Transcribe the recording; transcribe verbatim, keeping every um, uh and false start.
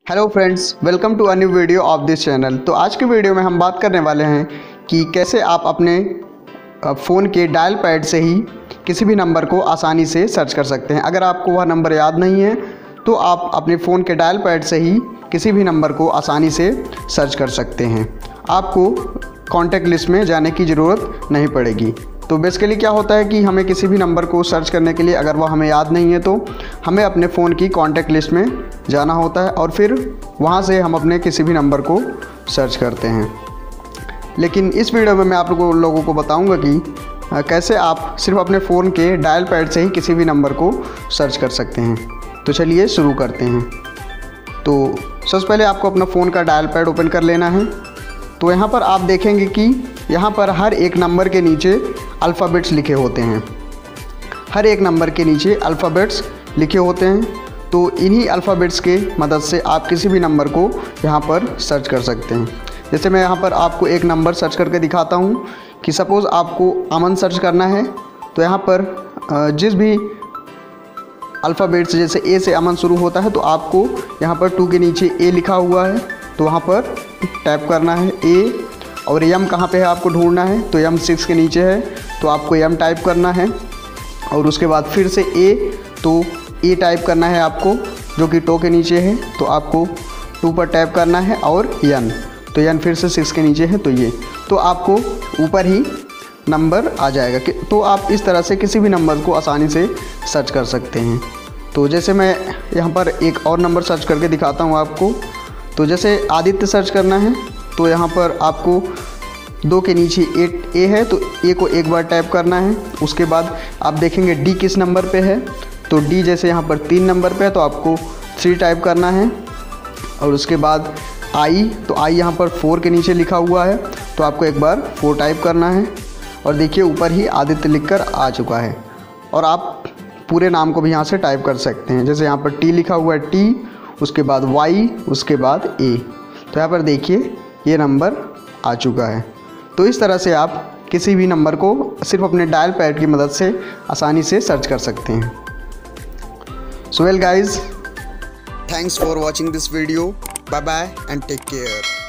Hello friends, welcome to a new video of this channel. तो आज के video में हम बात करने वाले हैं कि कैसे आप अपने फ़ोन के डायल पैड से ही किसी भी नंबर को आसानी से सर्च कर सकते हैं। अगर आपको वह नंबर याद नहीं है तो आप अपने फ़ोन के डायल पैड से ही किसी भी नंबर को आसानी से सर्च कर सकते हैं। आपको कॉन्टैक्ट लिस्ट में जाने की ज़रूरत नहीं पड़ेगी। तो बेसिकली क्या होता है कि हमें किसी भी नंबर को सर्च करने के लिए अगर वह हमें याद नहीं है तो हमें अपने फ़ोन की कॉन्टैक्ट लिस्ट में जाना होता है और फिर वहां से हम अपने किसी भी नंबर को सर्च करते हैं। लेकिन इस वीडियो में मैं आप लोगों लोगों को बताऊंगा कि कैसे आप सिर्फ अपने फ़ोन के डायल पैड से ही किसी भी नंबर को सर्च कर सकते हैं। तो चलिए शुरू करते हैं। तो सबसे पहले आपको अपना फ़ोन का डायल पैड ओपन कर लेना है। तो यहाँ पर आप देखेंगे कि यहाँ पर हर एक नंबर के नीचे अल्फ़ाबेट्स लिखे होते हैं। हर एक नंबर के नीचे अल्फ़ाबेट्स लिखे होते हैं। तो इन्हीं अल्फ़ाबेट्स के मदद से आप किसी भी नंबर को यहाँ पर सर्च कर सकते हैं। जैसे मैं यहाँ पर आपको एक नंबर सर्च करके दिखाता हूँ कि सपोज़ आपको अमन सर्च करना है। तो यहाँ पर जिस भी अल्फ़ाबेट्स जैसे ए से अमन शुरू होता है तो आपको यहाँ पर टू के नीचे ए लिखा हुआ है तो वहाँ पर टैप करना है ए। और यम कहाँ पे है आपको ढूंढना है तो यम सिक्स के नीचे है तो आपको यम टाइप करना है। और उसके बाद फिर से ए तो ए टाइप करना है आपको जो कि टो के नीचे है तो आपको टू पर टैप करना है। और यन तो यन फिर से सिक्स के नीचे है तो ये तो आपको ऊपर ही नंबर आ जाएगा कि तो आप इस तरह से किसी भी नंबर को आसानी से सर्च कर सकते हैं। तो जैसे मैं यहाँ पर एक और नंबर सर्च करके दिखाता हूँ आपको। तो जैसे आदित्य सर्च करना है तो यहाँ पर आपको दो के नीचे एट ए है तो ए को एक बार टैप करना है। उसके बाद आप देखेंगे डी किस नंबर पे है तो डी जैसे यहाँ पर तीन नंबर पे है तो आपको थ्री टाइप करना है। और उसके बाद आई तो आई यहाँ पर फोर के नीचे लिखा हुआ है तो आपको एक बार फोर टाइप करना है। और देखिए ऊपर ही आदित्य लिखकर आ चुका है। और आप पूरे नाम को भी यहाँ से टाइप कर सकते हैं। जैसे यहाँ पर टी लिखा हुआ है टी, उसके बाद वाई, उसके बाद ए। तो यहाँ पर देखिए ये नंबर आ चुका है। तो इस तरह से आप किसी भी नंबर को सिर्फ अपने डायल पैड की मदद से आसानी से सर्च कर सकते हैं। So well guys, thanks for watching this video. Bye bye and take care.